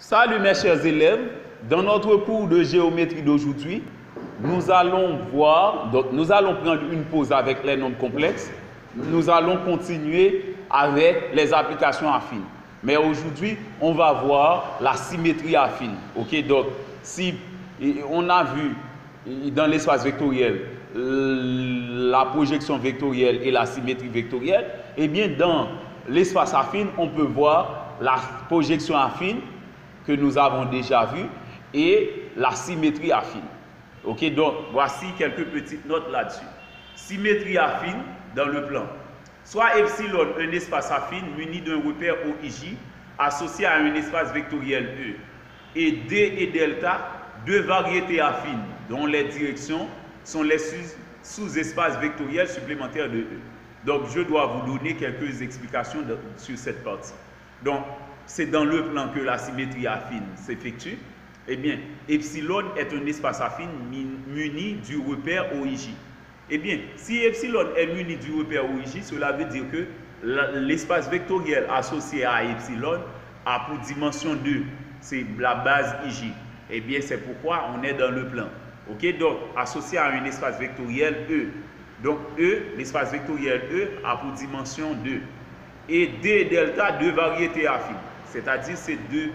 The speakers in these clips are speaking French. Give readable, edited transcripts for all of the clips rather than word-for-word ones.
Salut mes chers élèves, dans notre cours de géométrie d'aujourd'hui, nous allons prendre une pause avec les nombres complexes, nous allons continuer avec les applications affines. Mais aujourd'hui, on va voir la symétrie affine. Ok, donc si on a vu dans l'espace vectoriel la projection vectorielle et la symétrie vectorielle, et bien dans l'espace affine, on peut voir la projection affine que nous avons déjà vu et la symétrie affine. Ok, donc voici quelques petites notes là-dessus. Symétrie affine dans le plan. Soit epsilon, un espace affine muni d'un repère OIJ associé à un espace vectoriel E, et D et delta, deux variétés affines dont les directions sont les sous-espaces vectoriels supplémentaires de E. Donc je dois vous donner quelques explications sur cette partie. Donc c'est dans le plan que la symétrie affine s'effectue. Eh bien, epsilon est un espace affine muni du repère OIJ. Eh bien, si epsilon est muni du repère OIJ, cela veut dire que l'espace vectoriel associé à epsilon a pour dimension 2, c'est la base IJ. Eh bien, c'est pourquoi on est dans le plan. Ok, donc associé à un espace vectoriel E. Donc E, l'espace vectoriel E a pour dimension 2. Et D et delta, deux variétés affines. C'est-à-dire c'est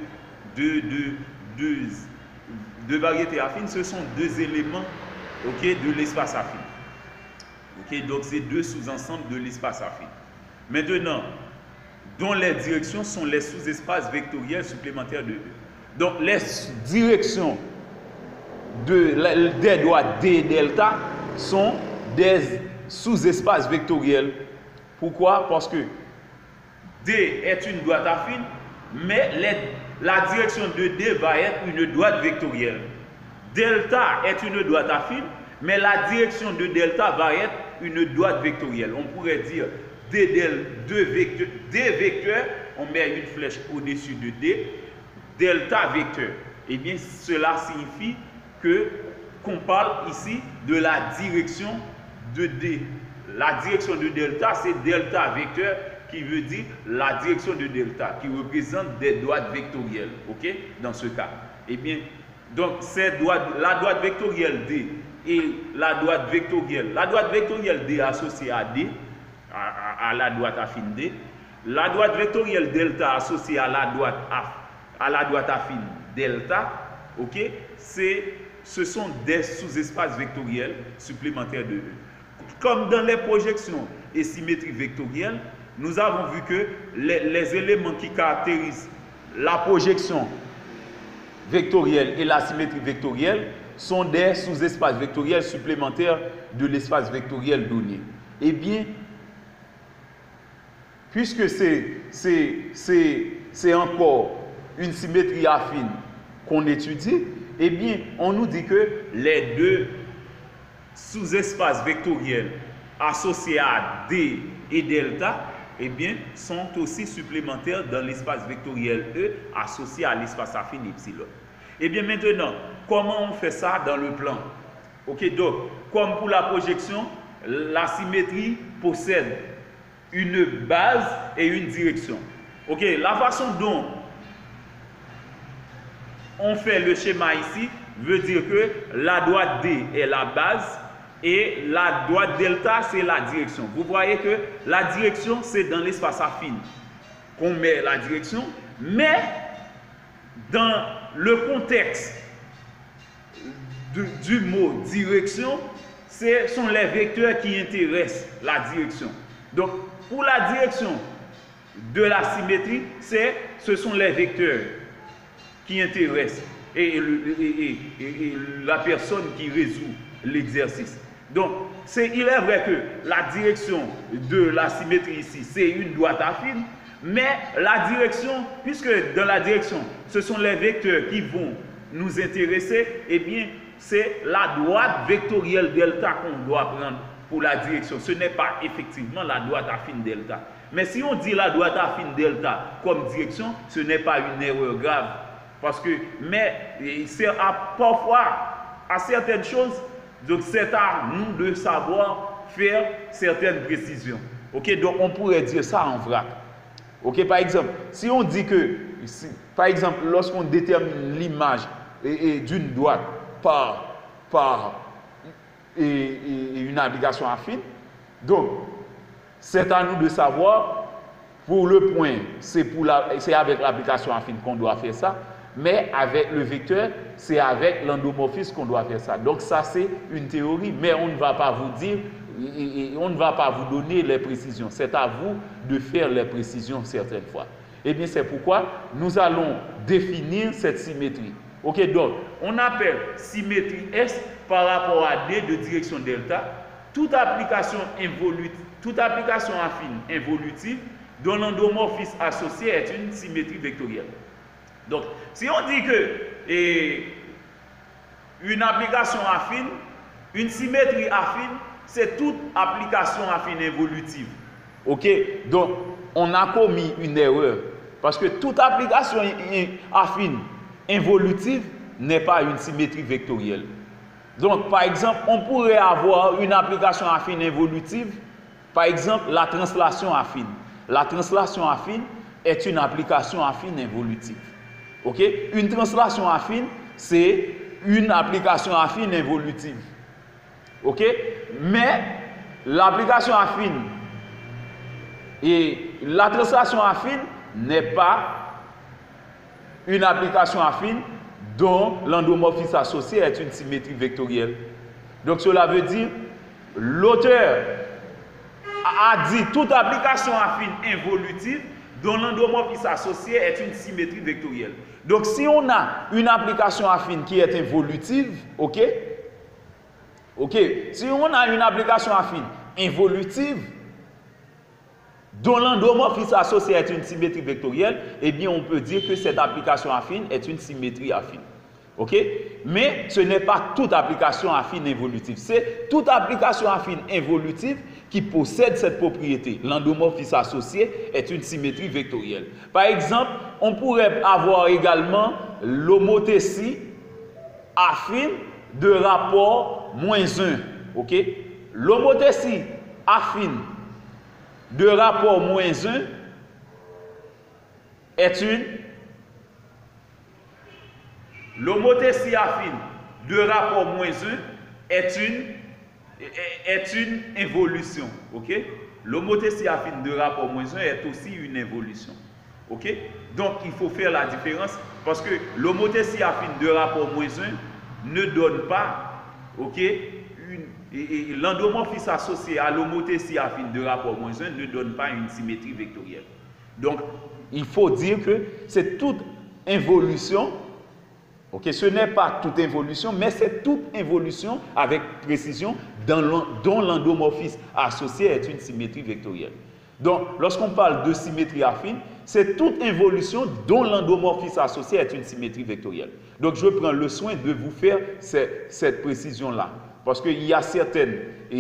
deux variétés affines, ce sont deux éléments, okay, de l'espace affine. Okay, donc c'est deux sous-ensembles de l'espace affine. Maintenant, dont les directions sont les sous-espaces vectoriels supplémentaires de E. Donc les directions des droites D et delta sont des sous-espaces vectoriels. Pourquoi? Parce que D est une droite affine, mais la direction de D va être une droite vectorielle. Delta est une droite affine, mais la direction de delta va être une droite vectorielle. On pourrait dire D vecteur, on met une flèche au-dessus de D, delta vecteur. Eh bien, cela signifie qu'on parle ici de la direction de D. La direction de delta, c'est delta vecteur, qui veut dire la direction de delta, qui représente des droites vectorielles, ok, dans ce cas. Eh bien, donc, la droite vectorielle D et la droite vectorielle D associée à D, à la droite affine D, la droite vectorielle delta associée à la droite affine delta, ok, ce sont des sous-espaces vectoriels supplémentaires de E. Comme dans les projections et symétries vectorielles, nous avons vu que les éléments qui caractérisent la projection vectorielle et la symétrie vectorielle sont des sous-espaces vectoriels supplémentaires de l'espace vectoriel donné. Eh bien, puisque c'est encore une symétrie affine qu'on étudie, eh bien, on nous dit que les deux sous-espaces vectoriels associés à D et delta, eh bien, sont aussi supplémentaires dans l'espace vectoriel E associé à l'espace affine epsilon. Eh bien, maintenant, comment on fait ça dans le plan? Ok, donc, comme pour la projection, la symétrie possède une base et une direction. Ok, la façon dont on fait le schéma ici veut dire que la droite D est la base et la droite delta, c'est la direction. Vous voyez que la direction, c'est dans l'espace affine qu'on met la direction, mais dans le contexte du mot direction, ce sont les vecteurs qui intéressent la direction. Donc, pour la direction de la symétrie, ce sont les vecteurs qui intéressent et la personne qui résout l'exercice. Donc, il est vrai que la direction de la symétrie ici, c'est une droite affine, mais la direction, puisque dans la direction, ce sont les vecteurs qui vont nous intéresser, eh bien, c'est la droite vectorielle delta qu'on doit prendre pour la direction. Ce n'est pas effectivement la droite affine delta. Mais si on dit la droite affine delta comme direction, ce n'est pas une erreur grave. Parce que, c'est parfois, à certaines choses, donc c'est à nous de savoir faire certaines précisions. Ok, donc on pourrait dire ça en vrac. Ok, par exemple, si on dit que par exemple, lorsqu'on détermine l'image d'une droite par une application affine, donc c'est à nous de savoir, pour le point, c'est avec l'application affine qu'on doit faire ça, mais avec le vecteur, c'est avec l'endomorphisme qu'on doit faire ça. Donc ça, c'est une théorie, mais on ne va pas vous dire, on ne va pas vous donner les précisions. C'est à vous de faire les précisions certaines fois. Eh bien, c'est pourquoi nous allons définir cette symétrie. Ok, donc, on appelle symétrie S par rapport à D de direction delta, toute application affine involutive dont l'endomorphisme associé est une symétrie vectorielle. Donc, si on dit que une application affine, une symétrie affine, c'est toute application affine involutive. Ok? Donc, on a commis une erreur. Parce que toute application affine involutive n'est pas une symétrie vectorielle. Donc, par exemple, on pourrait avoir une application affine involutive, par exemple, la translation affine. La translation affine est une application affine involutive. Ok? Une translation affine, c'est une application affine involutive. Ok? Mais l'application affine et la translation affine n'est pas une application affine dont l'endomorphisme associé est une symétrie vectorielle. Donc cela veut dire l'auteur a dit toute application affine involutive dont l'endomorphisme associé est une symétrie vectorielle. Donc si on a une application affine qui est involutive, ok, si on a une application affine involutive dont l'endomorphisme associé est une symétrie vectorielle, eh bien on peut dire que cette application affine est une symétrie affine. Ok? Mais ce n'est pas toute application affine involutive. C'est toute application affine involutive qui possède cette propriété. L'endomorphisme associé est une symétrie vectorielle. Par exemple, on pourrait avoir également l'homothétie affine de rapport -1. Ok? L'homothétie affine de rapport -1 est une l'homothétie affine de rapport -1 est une involution. Ok? L'homothétie affine de rapport -1 est aussi une involution. Ok? Donc il faut faire la différence parce que l'homothétie affine de rapport -1 ne donne pas, ok, l'endomorphisme associé à l'homothétie affine de rapport -1 ne donne pas une symétrie vectorielle. Donc, il faut dire que c'est toute involution, ok, ce n'est pas toute involution, mais c'est toute involution avec précision dont l'endomorphisme associé est une symétrie vectorielle. Donc, lorsqu'on parle de symétrie affine, c'est toute involution dont l'endomorphisme associé est une symétrie vectorielle. Donc, je prends le soin de vous faire cette précision-là. Parce qu'il y a certaines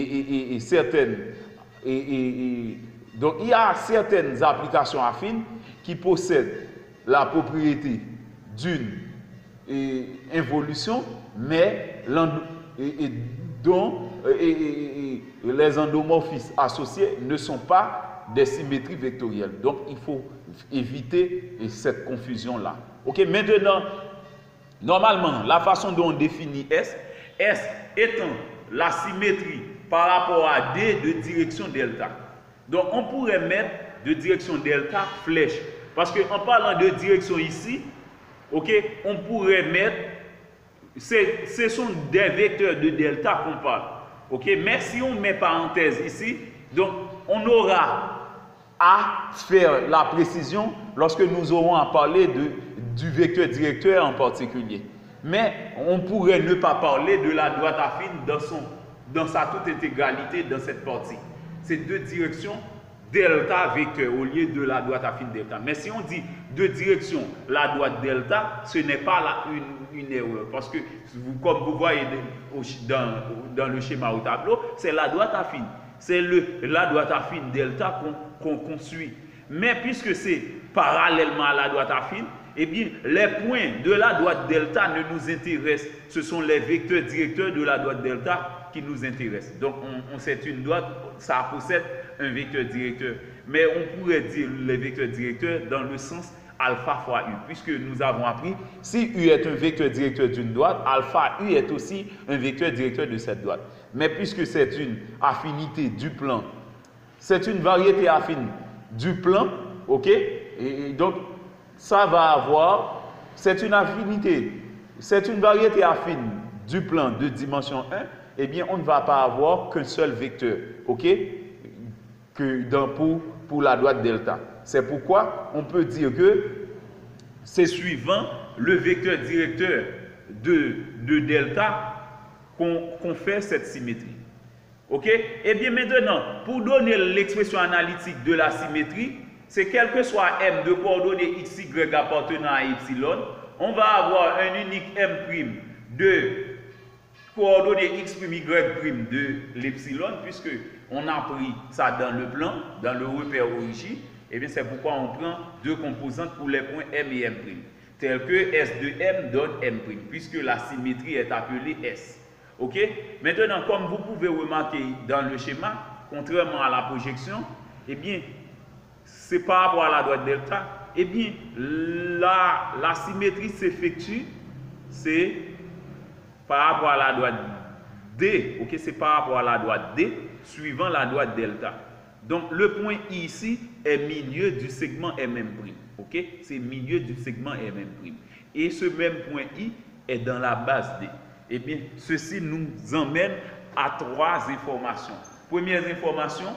donc il y a certaines applications affines qui possèdent la propriété d'une involution, mais dont les endomorphismes associés ne sont pas des symétries vectorielles. Donc il faut éviter cette confusion-là. Ok, maintenant, normalement, la façon dont on définit S étant la symétrie par rapport à D de direction delta. Donc on pourrait mettre de direction delta flèche. Parce qu'en parlant de direction ici, ok, on pourrait mettre, ce sont des vecteurs de delta qu'on parle. Ok, mais si on met parenthèse ici, donc on aura à faire la précision lorsque nous aurons à parler du vecteur directeur en particulier. Mais on pourrait ne pas parler de la droite affine dans sa toute intégralité dans cette partie. C'est deux directions delta vecteur au lieu de la droite affine delta. Mais si on dit de direction la droite delta, ce n'est pas une erreur. Parce que, comme vous voyez dans le schéma au tableau, c'est la droite affine. C'est la droite affine delta qu'on suit. Mais puisque c'est parallèlement à la droite affine, eh bien, les points de la droite delta ne nous intéressent. Ce sont les vecteurs directeurs de la droite delta qui nous intéressent. Donc, c'est une droite, ça possède un vecteur directeur. Mais on pourrait dire les vecteurs directeurs dans le sens alpha fois U, puisque nous avons appris, si U est un vecteur directeur d'une droite, alpha U est aussi un vecteur directeur de cette droite. Mais puisque c'est une affinité du plan, c'est une variété affine du plan, ok? Et donc, ça va avoir, c'est une affinité, c'est une variété affine du plan de dimension 1, eh bien, on ne va pas avoir qu'un seul vecteur, ok? Pour la droite delta. C'est pourquoi on peut dire que c'est suivant le vecteur directeur de delta qu'on fait cette symétrie. Ok? Et bien maintenant, pour donner l'expression analytique de la symétrie, c'est quel que soit M de coordonnées x, y appartenant à epsilon, on va avoir un unique M' de coordonnées x', y' de l'epsilon, puisque on a pris ça dans le plan, dans le repère origine. Et bien c'est pourquoi on prend deux composantes pour les points M et M', tels que S de M donne M', puisque la symétrie est appelée S. Ok? Maintenant, comme vous pouvez remarquer dans le schéma, contrairement à la projection, eh bien, c'est par rapport à la droite delta, eh bien, la symétrie s'effectue, c'est par rapport à la droite D, ok? C'est par rapport à la droite D, suivant la droite delta. Donc, le point I ici est milieu du segment MM', ok? C'est milieu du segment MM'. Et ce même point I est dans la base D. Eh bien, ceci nous emmène à trois informations. Première information,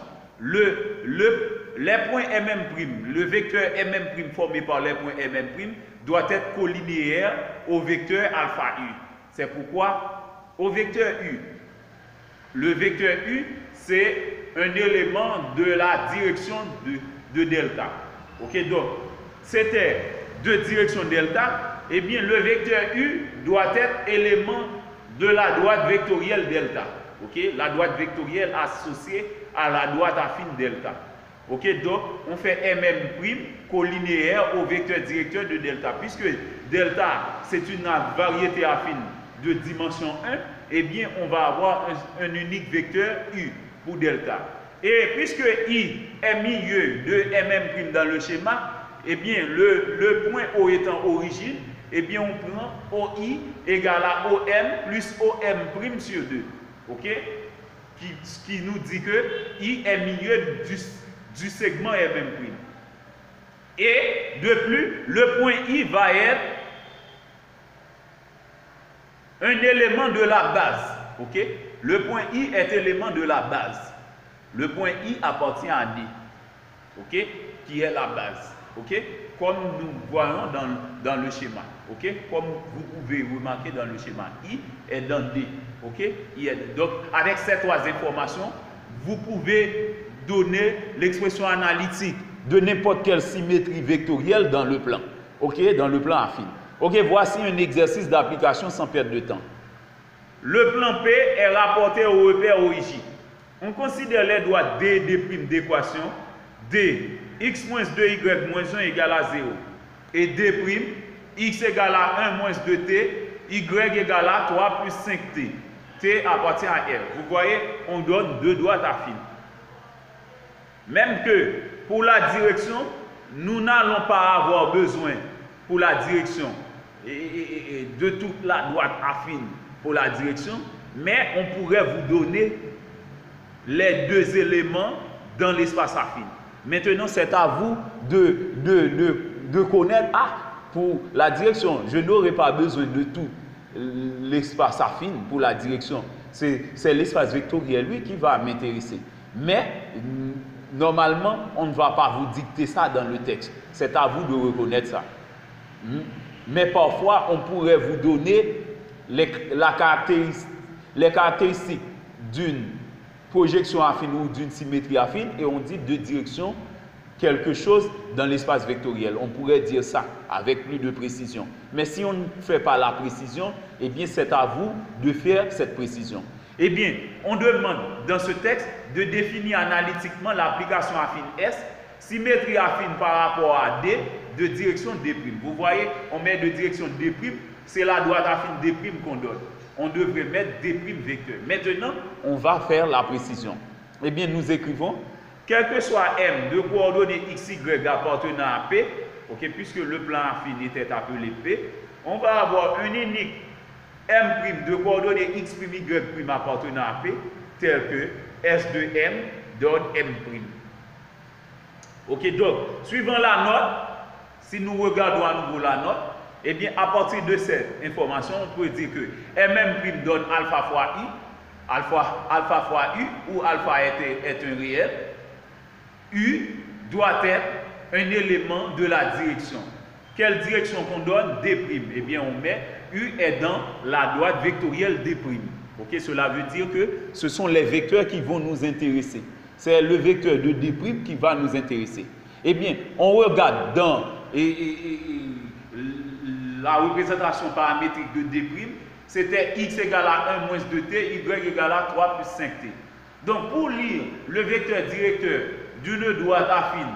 les points MM', le vecteur MM' formé par les points MM' doit être collinéaire au vecteur alpha U. C'est pourquoi au vecteur U, le vecteur U, c'est un élément de la direction de delta. Ok, donc, c'était de direction delta, eh bien, le vecteur U doit être élément de la droite vectorielle delta. Ok, la droite vectorielle associée à la droite affine delta. Ok, donc, on fait MM' collinéaire au vecteur directeur de delta. Puisque delta, c'est une variété affine de dimension 1, eh bien, on va avoir un unique vecteur U pour delta. Et puisque I est milieu de MM' dans le schéma, eh bien, le point O étant origine, eh bien, on prend OI égale à OM plus OM' sur 2. OK? Qui nous dit que I est milieu du segment MM'. Et de plus, le point I va être un élément de la base. Ok? Le point I est élément de la base. Le point I appartient à D. Ok? Qui est la base. Ok? Comme nous voyons dans le schéma. Ok? Comme vous pouvez remarquer dans le schéma. I est dans D. Ok? Donc, avec ces trois informations, vous pouvez donner l'expression analytique de n'importe quelle symétrie vectorielle dans le plan. Ok? Dans le plan affine. Ok, voici un exercice d'application sans perdre de temps. Le plan P est rapporté au repère origine. On considère les droites D, D' d'équation. D, x moins 2y moins 1 égale à 0. Et D', x égale à 1 moins 2t, y égale à 3 plus 5t. T appartient à R. Vous voyez, on donne deux droites affines. Même que pour la direction, nous n'allons pas avoir besoin pour la direction et de toute la droite affine pour la direction, mais on pourrait vous donner les deux éléments dans l'espace affine. Maintenant, c'est à vous de connaître, pour la direction, je n'aurai pas besoin de tout l'espace affine pour la direction. C'est l'espace vectoriel, lui, qui va m'intéresser. Mais, normalement, on ne va pas vous dicter ça dans le texte. C'est à vous de reconnaître ça. Mais parfois, on pourrait vous donner les caractéristiques d'une projection affine ou d'une symétrie affine et on dit de direction quelque chose dans l'espace vectoriel. On pourrait dire ça avec plus de précision. Mais si on ne fait pas la précision, eh bien c'est à vous de faire cette précision. Eh bien, on demande dans ce texte de définir analytiquement l'application affine S, symétrie affine par rapport à D, de direction D'. Vous voyez, on met de direction D', c'est la droite affine D' qu'on donne. On devrait mettre D' vecteur. Maintenant, on va faire la précision. Eh bien, nous écrivons, quel que soit M de coordonnées x, y appartenant à P, ok, puisque le plan affine était appelé P, on va avoir un unique M' de coordonnées X', Y' appartenant à P, tel que S de M donne M'. Ok, donc, suivant la note, si nous regardons à nouveau la note, eh bien, à partir de cette information, on peut dire que M' donne alpha fois I, alpha fois U, où alpha est un réel. U doit être un élément de la direction. Quelle direction qu'on donne? D'. Eh bien, on met U est dans la droite vectorielle D'. Ok, cela veut dire que ce sont les vecteurs qui vont nous intéresser. C'est le vecteur de D' qui va nous intéresser. Eh bien, on regarde dans la représentation paramétrique de D', c'était x égale à 1 moins 2t, y égale à 3 plus 5t. Donc, pour lire le vecteur directeur d'une droite affine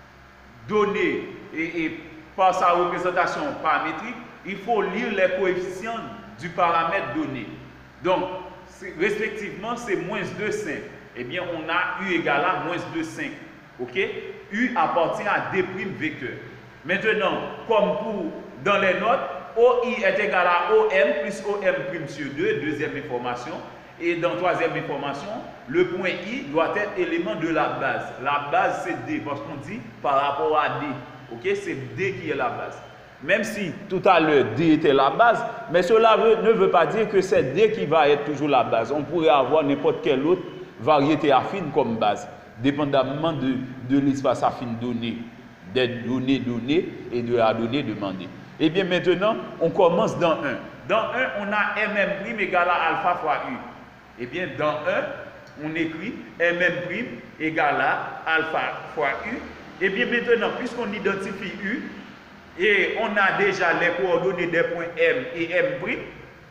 donnée et par sa représentation paramétrique, il faut lire les coefficients du paramètre donné. Donc, respectivement, c'est moins 2, 5. Eh bien, on a U égale à moins 2, 5. OK? U appartient à D' vecteur. Maintenant, comme pour dans les notes, OI est égal à OM plus OM' sur 2, deuxième information. Et dans troisième information, le point I doit être élément de la base. La base, c'est D, parce qu'on dit par rapport à D. OK? C'est D qui est la base. Même si tout à l'heure D était la base, mais cela ne veut pas dire que c'est D qui va être toujours la base. On pourrait avoir n'importe quelle autre variété affine comme base, dépendamment de l'espace affine donné, des données données et de la donnée demandée. Et bien maintenant, on commence dans 1. Dans 1, on a M' égale à alpha fois U. Et bien dans 1, on écrit M' égale à alpha fois U. Et bien maintenant, puisqu'on identifie U, et on a déjà les coordonnées des points M et M',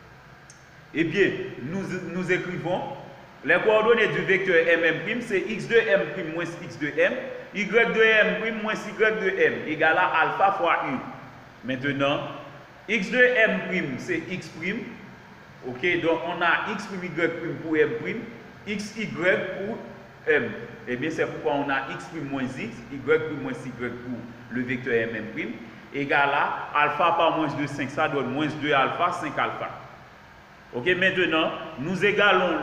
eh bien nous écrivons les coordonnées du vecteur M', c'est x de M' moins x de M, y de M' moins y de M, égale à alpha fois U. Maintenant, x de M', c'est x'. Ok, donc on a x', y' pour M', xy pour M. Et bien c'est pourquoi on a x' moins x, y' moins y pour le vecteur M', égale à alpha par moins 2, 5, ça donne moins 2 alpha, 5 alpha. Ok, maintenant, nous égalons,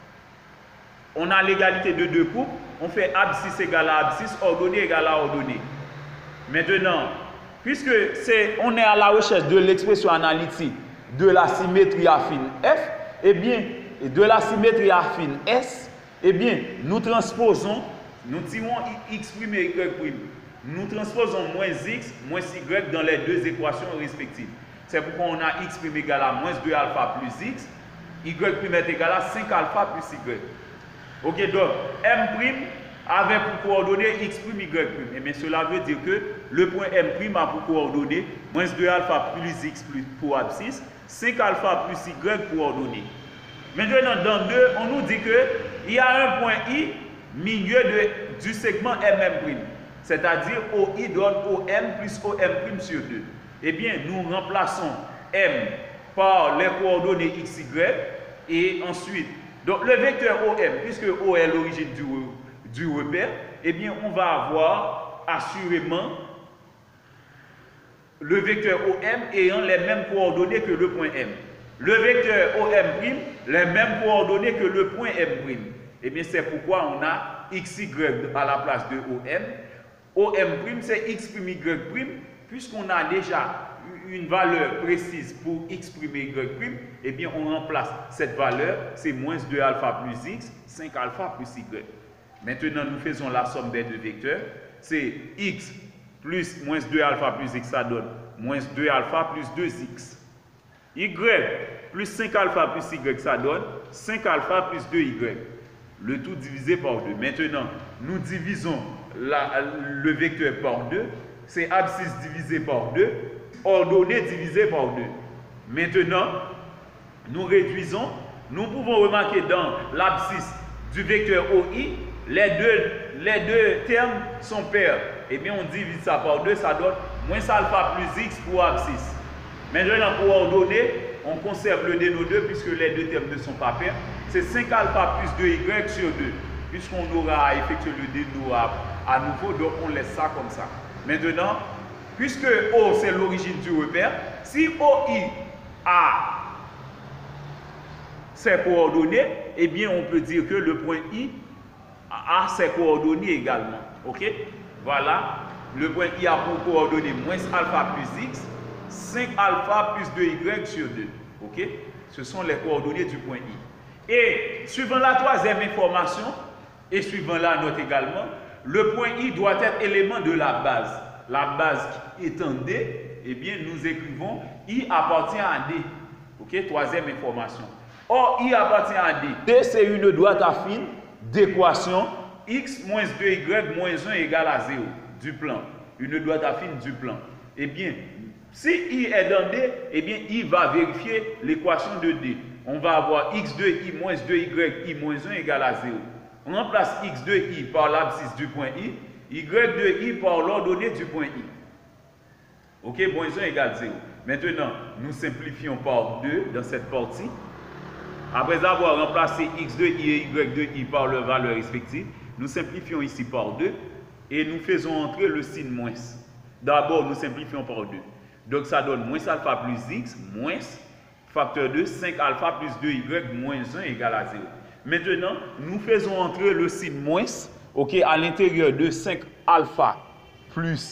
on a l'égalité de deux coupes, on fait abscisse égale à abscisse, ordonnée égale à ordonnée. Maintenant, puisque on est à la recherche de l'expression analytique de la symétrie affine F, et bien, de la symétrie affine S, eh bien, nous transposons, nous tirons x' et y'. Nous transposons moins x, moins y dans les deux équations respectives. C'est pourquoi on a x' égale à moins 2 alpha plus x, y' est égal à 5 alpha plus y. Ok, donc M' avait pour coordonnée x', y'. Et bien cela veut dire que le point M' a pour coordonnée moins 2 alpha plus x plus pour abscisse, 5 alpha plus y pour ordonnée. Maintenant, dans 2, on nous dit qu'il y a un point I milieu du segment M'. C'est-à-dire OI donne OM plus OM' sur 2. Eh bien, nous remplaçons M par les coordonnées x, y, et ensuite, donc le vecteur OM, puisque O est l'origine du repère, eh bien, on va avoir assurément le vecteur OM ayant les mêmes coordonnées que le point M. Le vecteur OM', les mêmes coordonnées que le point M'. Eh bien, c'est pourquoi on a XY à la place de OM. OM', c'est x', y', puisqu'on a déjà une valeur précise pour x' et y', eh bien on remplace cette valeur, c'est moins 2 alpha plus x, 5 alpha plus y. Maintenant, nous faisons la somme des deux vecteurs, c'est x plus moins 2 alpha plus x, ça donne moins 2 alpha plus 2x. Y plus 5 alpha plus y, ça donne 5 alpha plus 2y. Le tout divisé par 2. Maintenant, nous divisons le vecteur par 2, c'est abscisse divisé par 2, ordonnée divisé par 2. Maintenant, nous réduisons, nous pouvons remarquer dans l'abscisse du vecteur OI, les deux termes sont pairs. Et bien on divise ça par 2, ça donne moins alpha plus x pour abscisse. Maintenant, pour ordonnée, on conserve le déno2 puisque les deux termes ne sont pas pairs. C'est 5 alpha plus 2y sur 2. Puisqu'on aura effectué le déno à nouveau, donc on laisse ça comme ça. Maintenant, puisque O c'est l'origine du repère, si OI a ses coordonnées, eh bien on peut dire que le point I a ses coordonnées également. Ok? Voilà, le point I a pour coordonnées moins alpha plus X, 5 alpha plus 2Y sur 2. Ok? Ce sont les coordonnées du point I. Et suivant la troisième information, et suivant la note également, le point I doit être élément de la base. La base étant D, eh bien nous écrivons I appartient à D. Ok? Troisième information. Or, I appartient à D. D, c'est une droite affine d'équation X moins 2Y moins 1 égale à 0 du plan. Une droite affine du plan. Eh bien, si I est dans D, eh bien, I va vérifier l'équation de D. On va avoir X de I moins 2Y I moins 1 égale à 0. On remplace X de I par l'abscisse du point I, Y de I par l'ordonnée du point I. Ok, moins 1 égale 0. Maintenant, nous simplifions par 2 dans cette partie. Après avoir remplacé X de I et Y de I par leurs valeurs respectives, nous simplifions ici par 2 et nous faisons entrer le signe moins. D'abord, nous simplifions par 2. Donc, ça donne moins alpha plus X moins facteur de 5 alpha plus 2Y moins 1 égale à 0. Maintenant, nous faisons entrer le signe moins, ok, à l'intérieur de 5 alpha plus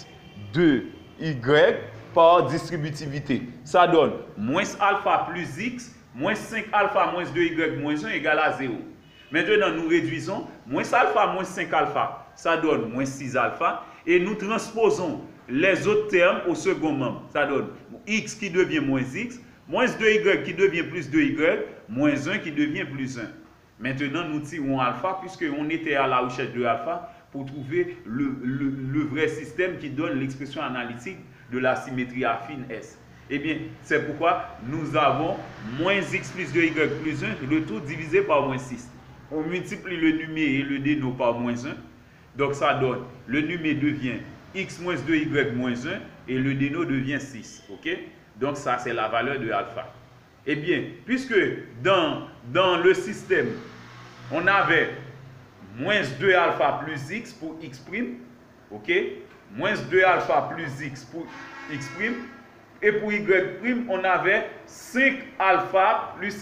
2Y par distributivité. Ça donne moins alpha plus X moins 5 alpha moins 2Y moins 1 égale à 0. Maintenant, nous réduisons moins alpha moins 5 alpha. Ça donne moins 6 alpha. Et nous transposons les autres termes au second membre. Ça donne X qui devient moins X, moins 2Y qui devient plus 2Y, moins 1 qui devient plus 1. Maintenant, nous tirons alpha puisqu'on était à la recherche de alpha pour trouver le vrai système qui donne l'expression analytique de la symétrie affine S. Eh bien, c'est pourquoi nous avons moins X plus 2Y plus 1, le tout divisé par moins 6. On multiplie le numé et le déno par moins 1. Donc, ça donne, le numé devient X moins 2Y moins 1 et le déno devient 6. Ok? Donc, ça, c'est la valeur de alpha. Eh bien, puisque dans le système, on avait moins 2 alpha plus X pour X', ok? Moins 2 alpha plus X pour X', et pour Y', on avait 5 alpha plus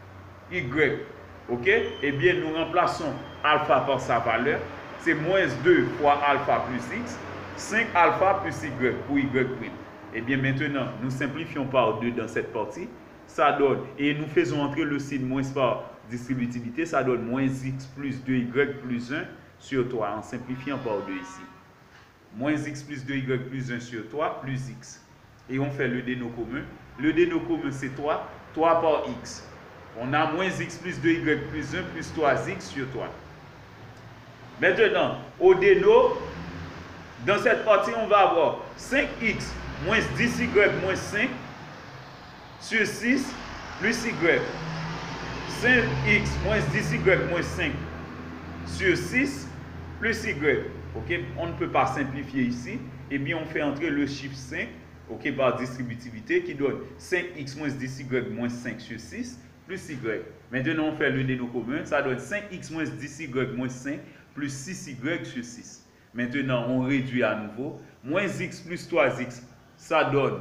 Y. Ok? Eh bien, nous remplaçons alpha par sa valeur. C'est moins 2 fois alpha plus X, 5 alpha plus Y pour Y'. Eh bien, maintenant, nous simplifions par 2 dans cette partie. Ça donne, et nous faisons entrer le signe moins par distributivité, ça donne moins X plus 2Y plus 1 sur 3, en simplifiant par 2 ici. Moins X plus 2Y plus 1 sur 3 plus X. Et on fait le déno commun. Le déno commun, c'est 3. 3 par X. On a moins X plus 2Y plus 1 plus 3X sur 3. Maintenant, au déno, dans cette partie, on va avoir 5X moins 10Y moins 5 sur 6 plus Y. 5X moins 10Y moins 5 sur 6 plus Y. Okay? On ne peut pas simplifier ici. Eh bien, on fait entrer le chiffre 5, okay, par distributivité qui donne 5X moins 10Y moins 5 sur 6 plus Y. Maintenant, on fait le déno commun. Ça donne 5X moins 10Y moins 5 plus 6Y sur 6. Maintenant, on réduit à nouveau. Moins X plus 3X, ça donne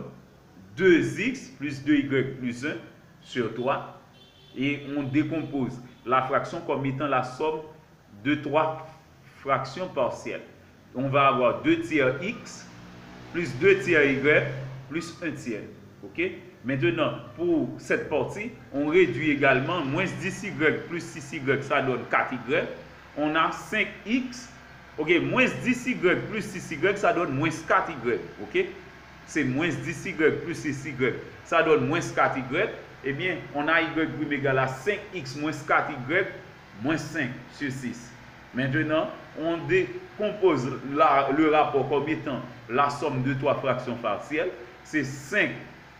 2X plus 2Y plus 1 sur 3. Et on décompose la fraction comme étant la somme de 3 fractions partielles. On va avoir 2 tiers X plus 2 tiers Y plus 1 tiers. Ok? Maintenant, pour cette partie, on réduit également moins 10Y plus 6Y, ça donne 4Y. On a 5X. Ok? Moins 10Y plus 6Y, ça donne moins 4Y. Ok? C'est moins 10Y plus 6Y, ça donne moins 4Y. Eh bien, on a Y' égale à 5X moins 4Y moins 5 sur 6. Maintenant, on décompose le rapport comme étant la somme de 3 fractions partielles. C'est 5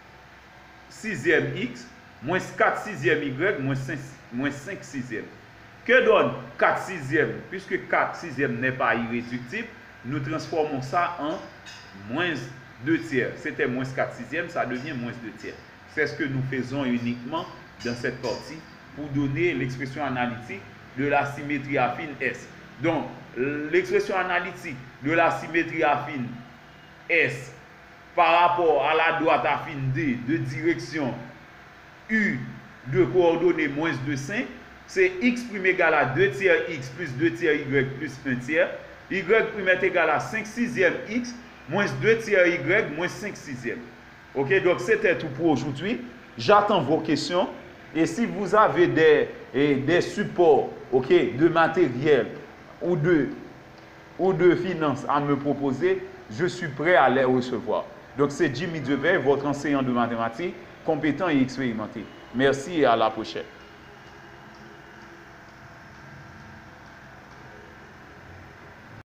sixième X moins 4 sixième Y moins 5 sixième. Que donne 4 sixième? Puisque 4 sixième n'est pas irréductible, nous transformons ça en moins 2 tiers. C'était moins 4 sixième, ça devient moins 2 tiers. C'est ce que nous faisons uniquement dans cette partie pour donner l'expression analytique de la symétrie affine S. Donc, l'expression analytique de la symétrie affine S par rapport à la droite affine D de direction U de coordonnées moins 2, 5, c'est x' égale à 2 tiers x plus 2 tiers y plus 1 tiers. Y' est égal à 5 sixièmes x moins 2 tiers y moins 5 sixièmes. Ok, donc c'était tout pour aujourd'hui. J'attends vos questions. Et si vous avez des supports, ok, de matériel ou de finances à me proposer, je suis prêt à les recevoir. Donc c'est Jimmy Devey, votre enseignant de mathématiques, compétent et expérimenté. Merci et à la prochaine.